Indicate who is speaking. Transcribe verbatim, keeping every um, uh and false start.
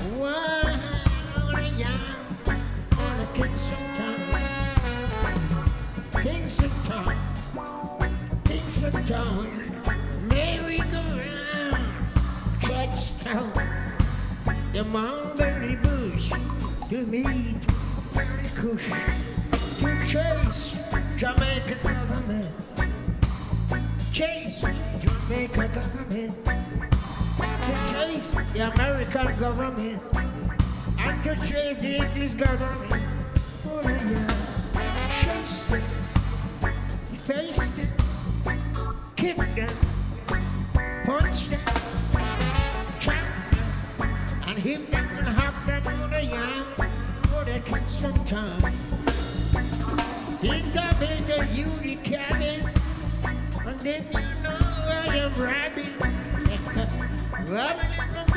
Speaker 1: Why, yeah, on the Kingston Town, Kingston Town, Kingston Town, merry-go-round, Georgetown, the mulberry bush, to meet Perry Cush, to chase Jamaican government, chase Jamaican government, to chase the American government, and to chase the English government. Oh yeah, chase them, face them, kick them, punch them, chop them, and hit them and hop them on the yam for the Kingston Town. Think of it a unique cabin, and then you know I am robbing, robbing it from